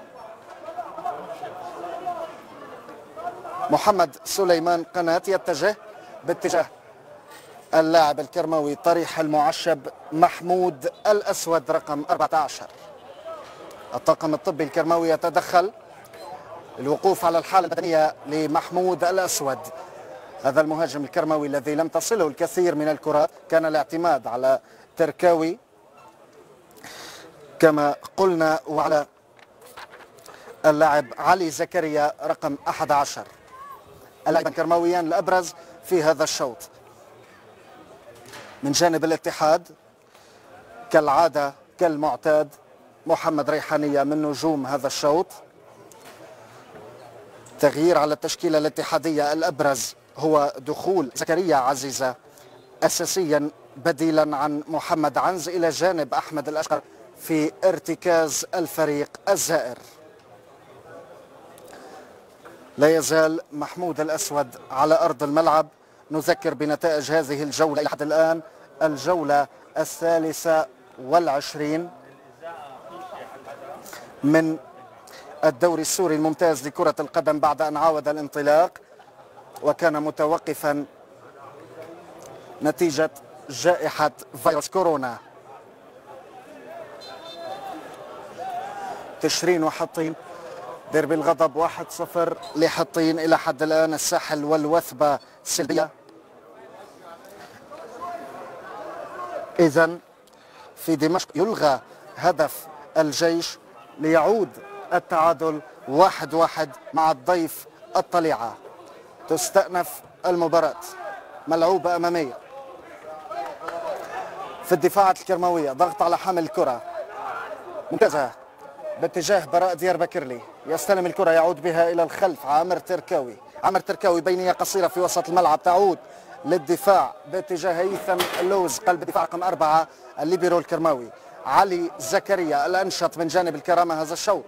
محمد سليمان قناة يتجه باتجاه اللاعب الكرموي طريح المعشب محمود الأسود رقم 14. الطاقم الطبي الكرموي يتدخل الوقوف على الحالة البدنية لمحمود الأسود، هذا المهاجم الكرموي الذي لم تصله الكثير من الكرات، كان الاعتماد على تركاوي كما قلنا وعلى اللاعب علي زكريا رقم 11. اللاعبان الكرمويان الأبرز في هذا الشوط. من جانب الاتحاد كالعادة كالمعتاد محمد ريحانية من نجوم هذا الشوط. تغيير على التشكيلة الاتحادية، الأبرز هو دخول زكريا عزيزة أساسيا بديلا عن محمد عنز إلى جانب أحمد الأشقر في ارتكاز الفريق الزائر. لا يزال محمود الأسود على أرض الملعب. نذكر بنتائج هذه الجولة لحد الآن، الجولة 23 من الدوري السوري الممتاز لكرة القدم بعد أن عاود الانطلاق وكان متوقفا نتيجة جائحة فيروس كورونا. تشرين وحطين، ديربي الغضب 1-0 لحطين إلى حد الآن. الساحل والوثبة سلبية. إذن في دمشق يلغى هدف الجيش ليعود التعادل 1-1 مع الضيف الطليعة. تستأنف المباراة، ملعوبة أمامية في الدفاعات الكرموية، ضغط على حامل الكرة ممتازة باتجاه براء دياربكرلي، يستلم الكرة يعود بها إلى الخلف عامر تركاوي. عامر تركاوي بينية قصيرة في وسط الملعب، تعود للدفاع باتجاه هيثم اللوز قلب الدفاع رقم 4 الليبيرو الكرماوي. علي زكريا الأنشط من جانب الكرامة هذا الشوط،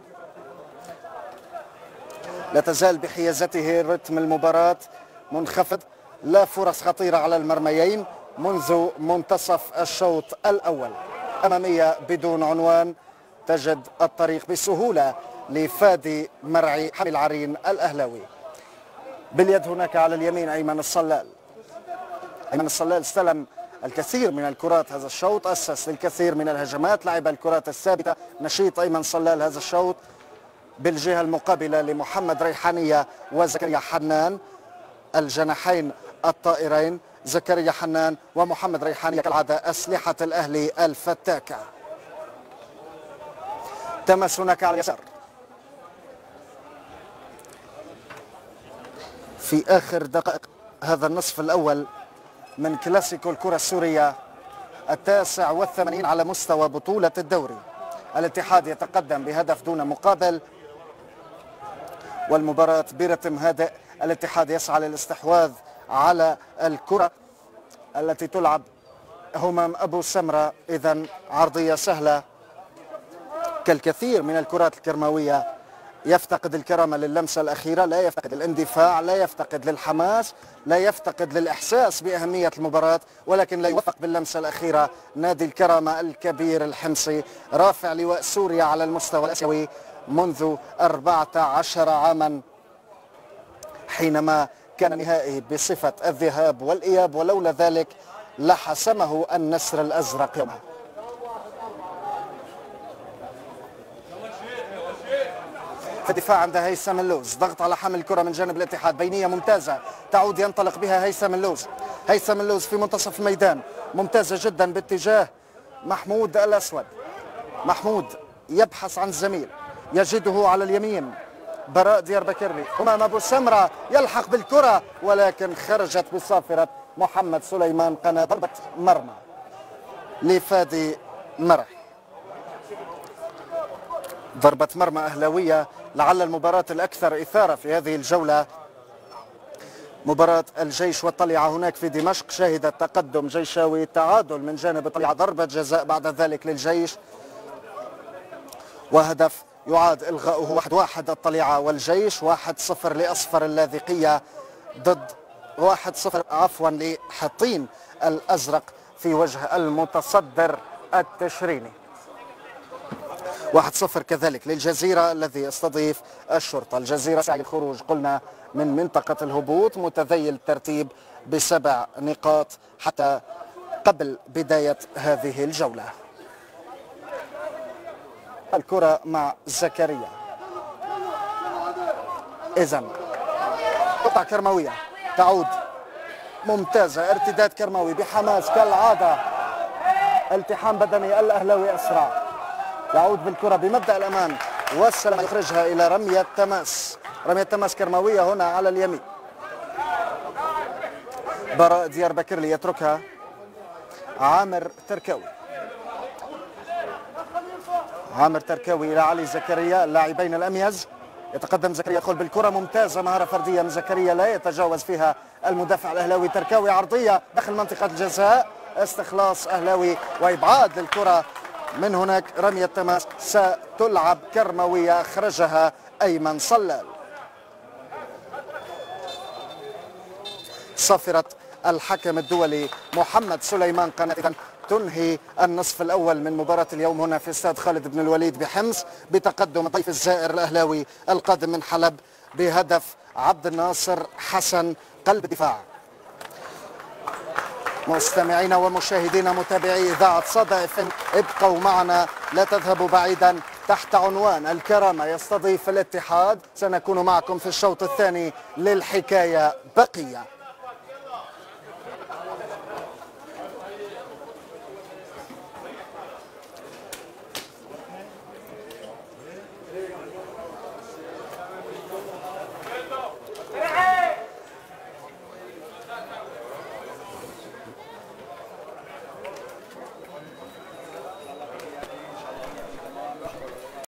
لا تزال بحيازته رتم المباراة منخفض لا فرص خطيرة على المرميين منذ منتصف الشوط الأول. أمامية بدون عنوان تجد الطريق بسهولة لفادي مرعي حمل العرين الأهلاوي. باليد هناك على اليمين أيمن الصلال. أيمن الصلال استلم الكثير من الكرات هذا الشوط، أسس للكثير من الهجمات، لعب الكرات الثابتة. نشيط أيمن صلال هذا الشوط بالجهة المقابلة لمحمد ريحانية وزكريا حنان، الجناحين الطائرين زكريا حنان ومحمد ريحانية كالعادة أسلحة الأهلي الفتاكة. تمس هناك على اليسار في آخر دقائق هذا النصف الأول من كلاسيكو الكرة السورية 89 على مستوى بطولة الدوري. الاتحاد يتقدم بهدف دون مقابل والمباراة برتم هادئ. الاتحاد يسعى للاستحواذ على الكرة التي تلعب همام أبو سمرة، إذن عرضية سهلة كالكثير من الكرات الكرماوية. يفتقد الكرامة للمسة الأخيرة، لا يفتقد الاندفاع، لا يفتقد للحماس، لا يفتقد للإحساس بأهمية المباراة، ولكن لا يوفق باللمسة الأخيرة. نادي الكرامة الكبير الحمصي رافع لواء سوريا على المستوى الآسيوي منذ 14 عاما حينما كان نهائي بصفة الذهاب والإياب، ولولا ذلك لحسمه النسر الأزرق يومها. في الدفاع عند هيثم اللوز، ضغط على حمل الكرة من جانب الاتحاد، بينية ممتازة تعود ينطلق بها هيثم اللوز. هيثم اللوز في منتصف الميدان ممتازة جدا باتجاه محمود الأسود. محمود يبحث عن الزميل يجده على اليمين، براء دياربكرلي أمام أبو سمرة يلحق بالكرة ولكن خرجت بصافرة محمد سليمان قناة. ضربة مرمى لفادي مرعي، ضربة مرمى أهلاوية. لعل المباراة الأكثر إثارة في هذه الجولة مباراة الجيش والطليعة هناك في دمشق، شهدت تقدم جيشاوي، تعادل من جانب الطليعة، ضربة جزاء بعد ذلك للجيش وهدف يعاد إلغاؤه. 1-1 الطليعة والجيش، 1-0 لأصفر اللاذقية ضد 1-0 عفوا لحطين الأزرق في وجه المتصدر التشريني. 1-0 كذلك للجزيرة الذي يستضيف الشرطة. الجزيرة سعي الخروج قلنا من منطقة الهبوط، متذيل الترتيب ب7 نقاط حتى قبل بداية هذه الجولة. الكرة مع زكريا، إذن قطع كرماوية تعود ممتازة، ارتداد كرماوي بحماس كالعادة، التحام بدني الأهلاوي أسرع، يعود بالكرة بمبدأ الأمان والسلام، يخرجها إلى رمية تماس. رمية تماس كرماوية هنا على اليمين، براء دياربكرلي يتركها عامر تركاوي. عامر تركاوي إلى علي زكريا، اللاعبين الأميز. يتقدم زكريا، يدخل بالكرة ممتازة، مهارة فردية من زكريا لا يتجاوز فيها المدافع الأهلاوي. تركاوي عرضية داخل منطقة الجزاء، استخلاص أهلاوي وإبعاد للكرة من هناك. رمية تماس ستلعب كرماوية، أخرجها أيمن صلال. صافرة الحكم الدولي محمد سليمان قناة تنهي النصف الأول من مباراة اليوم هنا في استاد خالد بن الوليد بحمص بتقدم الضيف الزائر الأهلاوي القادم من حلب بهدف عبد الناصر حسن قلب دفاع. مستمعينا ومشاهدينا متابعي إذاعة صدى FM، ابقوا معنا لا تذهبوا بعيدا. تحت عنوان الكرامة يستضيف الاتحاد، سنكون معكم في الشوط الثاني للحكاية بقية.